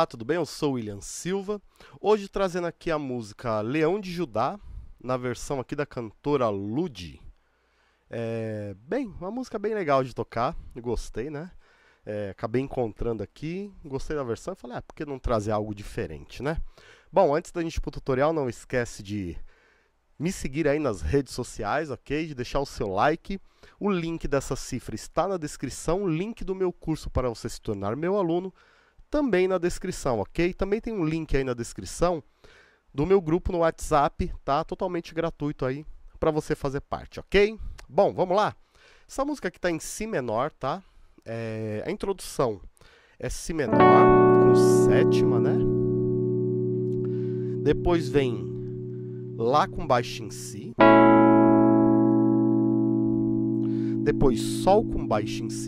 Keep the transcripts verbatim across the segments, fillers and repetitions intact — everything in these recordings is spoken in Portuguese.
Olá, tudo bem? Eu sou o William Silva. Hoje trazendo aqui a música Leão de Judá, na versão aqui da cantora Lud. É, bem, uma música bem legal de tocar, gostei, né? É, acabei encontrando aqui, gostei da versão e falei, ah, por que não trazer algo diferente, né? Bom, antes da gente ir pro tutorial, não esquece de me seguir aí nas redes sociais, ok? De deixar o seu like. O link dessa cifra está na descrição, o link do meu curso para você se tornar meu aluno também na descrição, ok? Também tem um link aí na descrição do meu grupo no WhatsApp, tá? Totalmente gratuito aí para você fazer parte, ok? Bom, vamos lá? Essa música aqui está em Si menor, tá? É, a introdução é Si menor com sétima, né? Depois vem Lá com baixo em Si. Depois Sol com baixo em Si.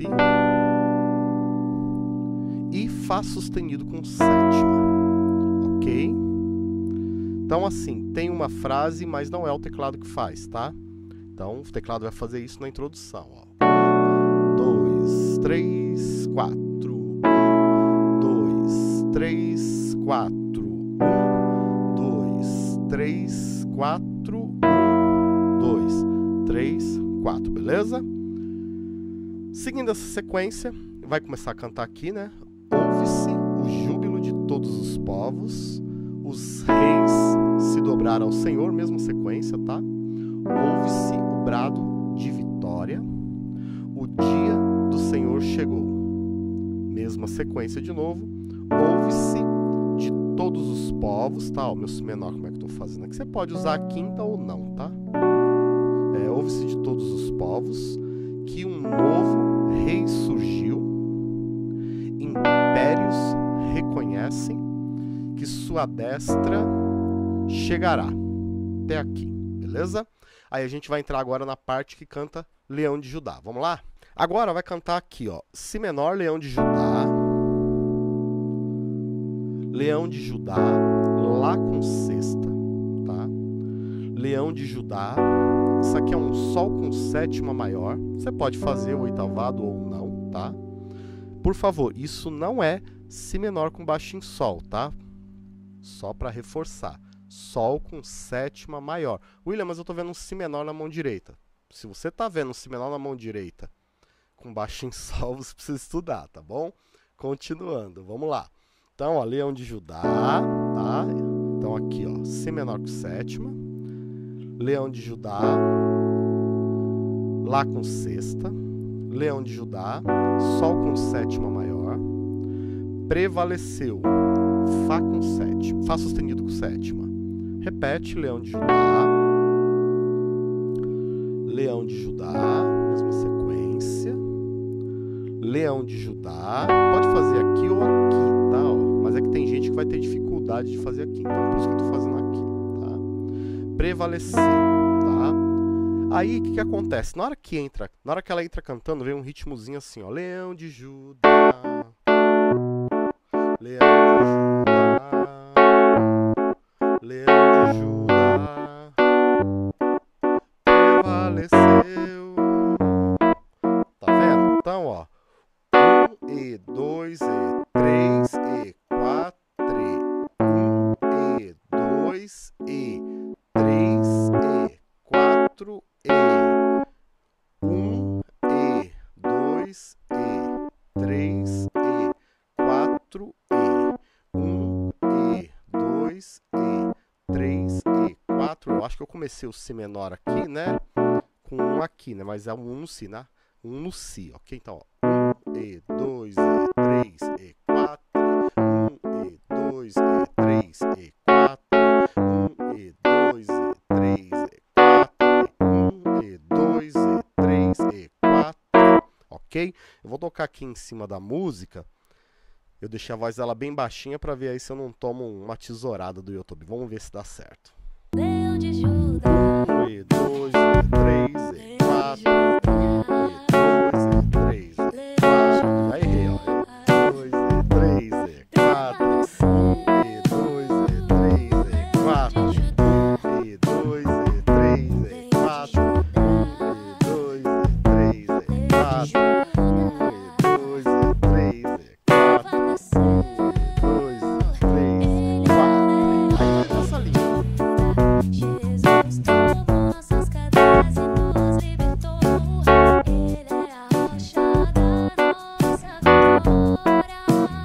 E Fá sustenido com sétima, ok? Então assim, tem uma frase, mas não é o teclado que faz, tá? Então o teclado vai fazer isso na introdução, ó. Um, dois, três, quatro. Um, dois, três, quatro. Um, dois, três, quatro. Um, dois, três, quatro, beleza? Seguindo essa sequência, vai começar a cantar aqui, né? Ouve-se o júbilo de todos os povos, os reis se dobraram ao Senhor, mesma sequência, tá? Ouve-se o brado de vitória, o dia do Senhor chegou. Mesma sequência de novo. Ouve-se de todos os povos, tá? O meu Si menor, como é que eu tô fazendo aqui? Você pode usar a quinta ou não, tá? É, ouve-se de todos os povos que um novo rei surgiu. Impérios reconhecem que sua destra chegará. Até aqui, beleza? Aí a gente vai entrar agora na parte que canta Leão de Judá. Vamos lá? Agora vai cantar aqui, ó. Si menor, Leão de Judá. Leão de Judá, Lá com sexta, tá? Leão de Judá. Isso aqui é um Sol com sétima maior. Você pode fazer o oitavado ou não, tá? Por favor, isso não é Si menor com baixo em Sol, tá? Só para reforçar. Sol com sétima maior. William, mas eu tô vendo um Si menor na mão direita. Se você tá vendo um Si menor na mão direita com baixo em Sol, você precisa estudar, tá bom? Continuando, vamos lá. Então, ó, Leão de Judá, tá? Então aqui, ó, Si menor com sétima. Leão de Judá, Lá com sexta. Leão de Judá, Sol com sétima maior, prevaleceu, Fá com sétima, Fá sustenido com sétima. Repete, Leão de Judá, Leão de Judá, mesma sequência, Leão de Judá, pode fazer aqui ou aqui, tá? Ó, mas é que tem gente que vai ter dificuldade de fazer aqui, então por isso que eu tô fazendo aqui, tá? Prevaleceu, tá? Aí, o que que acontece? Na hora que entra, na hora que ela entra cantando, vem um ritmozinho assim, ó. Leão de Judá, Leão de Judá, Leão de Judá, prevaleceu. Tá vendo? Então, ó. Um e dois e três e quatro e um e dois e três e quatro e um e dois e três e quatro e um e dois e três e quatro. Eu acho que eu comecei o Si menor aqui, né? Com um aqui, né? Mas é um no Si, né? Um no Si, ok? Então, ó. Um e dois e três e quatro. Um e dois e três e quatro. Um e dois e três e ok? Eu vou tocar aqui em cima da música. Eu deixei a voz dela bem baixinha para ver aí se eu não tomo uma tesourada do YouTube. Vamos ver se dá certo. Leão de Judá, Um e dois e três e quatro. Um e dois e três e quatro. Aí errei, ó. Dois e três e quatro. Um e dois e três e quatro. Um e dois e três e quatro. Um e dois e três e quatro. Um e dois e três e quatro. Um e dois Jesus tomou nossas cadeias e nos libertou. Ele é a rocha da nossa vitória.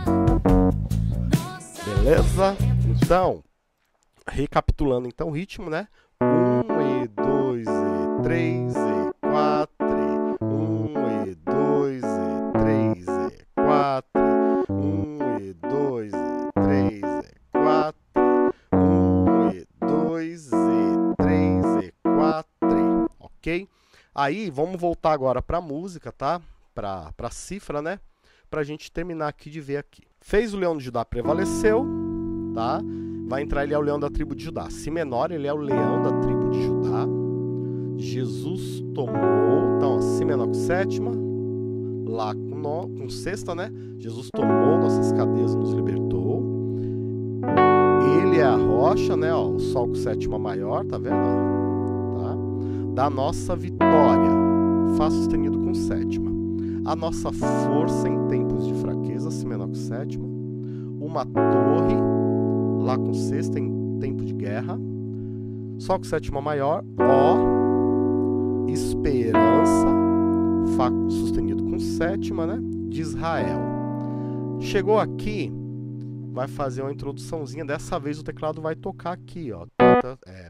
Nossa Beleza? Então, recapitulando então o ritmo, né? Um e dois e três e quatro. Um e dois e três e quatro. Um e dois e três e quatro. Um e dois e três e quatro. Ok? Aí, vamos voltar agora para a música, tá? Para a cifra, né? Para a gente terminar aqui de ver aqui. Fez o leão de Judá, prevaleceu, tá? Vai entrar, ele é o leão da tribo de Judá. Si menor, ele é o leão da tribo de Judá. Jesus tomou, então, ó, Si menor com sétima, Lá com, no, com sexta, né? Jesus tomou nossas cadeias e nos libertou. Ele é a rocha, né? Ó, o Sol com sétima maior, tá vendo? Tá? Da nossa vitória, Fá sustenido com sétima. A nossa força em tempos de fraqueza, Si menor com sétima. Uma torre, Lá com sexta em tempo de guerra. Sol com sétima maior, Ó, esperança, Fá sustenido com sétima, né? De Israel. Chegou aqui, vai fazer uma introduçãozinha. Dessa vez o teclado vai tocar aqui, ó. É.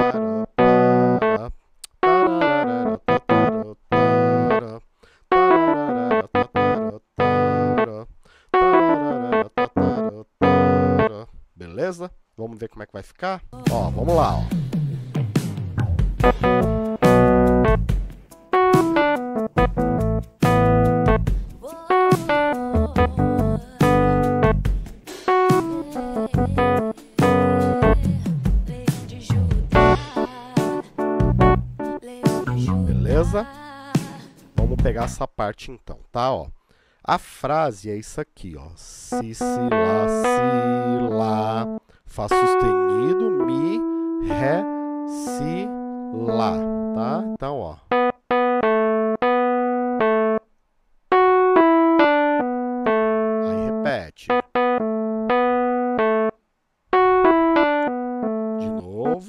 Beleza? Vamos ver como é que vai ficar? Ó, vamos lá, ó. Beleza? Vamos pegar essa parte então, tá? Ó. A frase é isso aqui, ó. Si, si, lá, si, lá. Fá sustenido, mi, ré, si, lá, tá? Então, ó. Aí repete. De novo.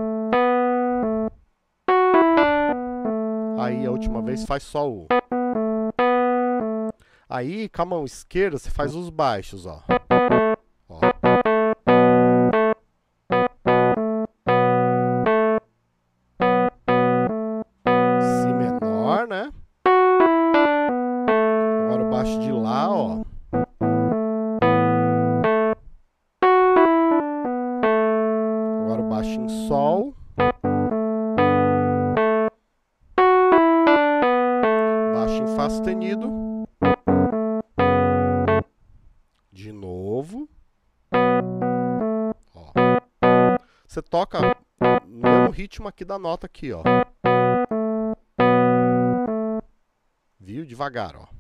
Aí a última vez faz só o. Aí, com a mão esquerda, você faz os baixos, ó. Ó. Si menor, né? Agora o baixo de Lá, ó. Agora o baixo em Sol. Baixo em Fá sustenido. De novo. Ó. Você toca no mesmo ritmo aqui da nota aqui, ó. Viu? Devagar, ó.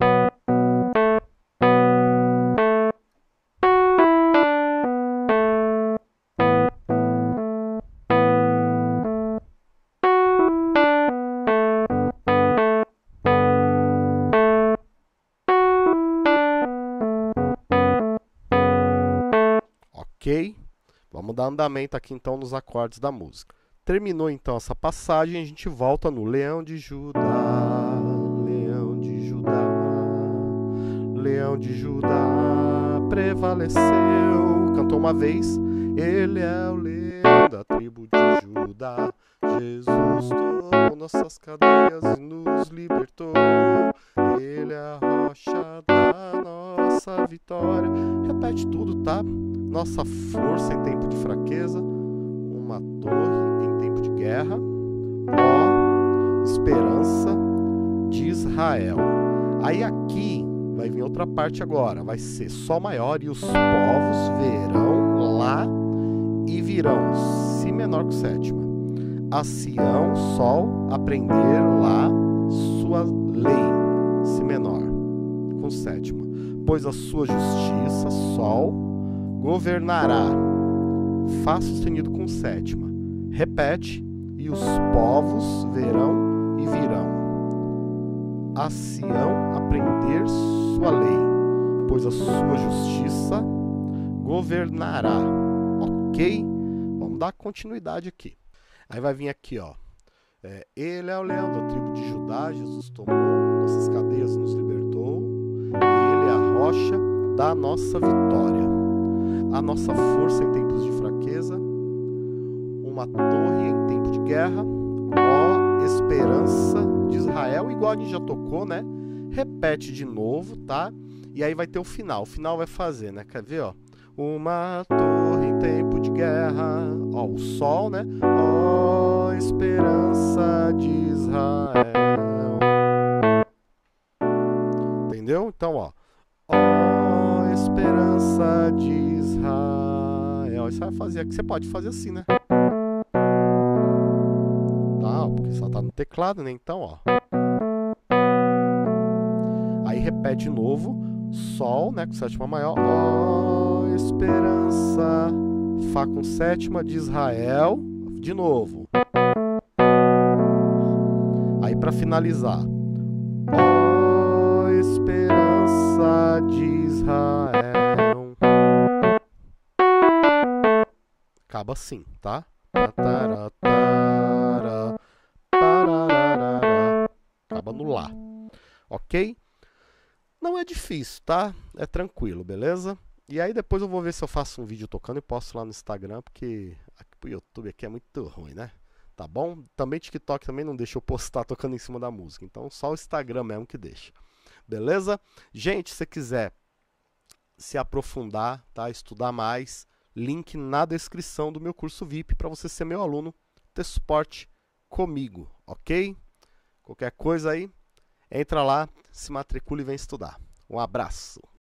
Ok? Vamos dar andamento aqui então nos acordes da música. Terminou então essa passagem, a gente volta no Leão de Judá, Leão de Judá, Leão de Judá prevaleceu. Cantou uma vez, ele é o leão da tribo de Judá. Jesus tomou nossas cadeias e nos libertou. Ele é a rocha da nossa vitória. Repete tudo, tá? Nossa força em tempo de fraqueza, uma torre em tempo de guerra, ó, esperança de Israel. Aí aqui vai vir outra parte agora, vai ser Sol maior e os povos verão Lá e virão, Si menor com sétima. A Sião, Sol, aprender Lá sua lei, Si menor com sétima. Pois a sua justiça, Sol, governará, Fá sustenido com sétima. Repete, e os povos verão e virão. A Sião aprender sua lei, pois a sua justiça governará. Ok? Vamos dar continuidade aqui. Aí vai vir aqui, ó. É, ele é o leão da tribo de Judá, Jesus tomou nossas cadeias, nos libertou. Ele é a rocha da nossa vitória, a nossa força em tempos de fraqueza, uma torre em tempo de guerra, ó esperança de Israel, igual a gente já tocou, né? Repete de novo, tá? E aí vai ter o final. O final vai fazer, né? Quer ver, ó? Uma torre em tempo de guerra, ó, o sol, né? Ó esperança de Israel. Entendeu? Então, ó. Ó esperança de Israel. Isso vai fazer aqui. Você pode fazer assim, né? Tá, porque só tá no teclado, né? Então, ó. Aí repete de novo. Sol, né? Com sétima maior. Ó esperança. Fá com sétima de Israel. De novo. Aí para finalizar. Ó esperança de Israel. Acaba assim, tá? Acaba no Lá. Ok? Não é difícil, tá? É tranquilo, beleza? E aí depois eu vou ver se eu faço um vídeo tocando e posto lá no Instagram, porque aqui pro YouTube aqui é muito ruim, né? Tá bom? Também TikTok também não deixa eu postar tocando em cima da música. Então só o Instagram mesmo que deixa. Beleza? Gente, se você quiser se aprofundar, tá? Estudar mais, link na descrição do meu curso V I P para você ser meu aluno, ter suporte comigo, ok? Qualquer coisa aí, entra lá, se matricula e vem estudar. Um abraço!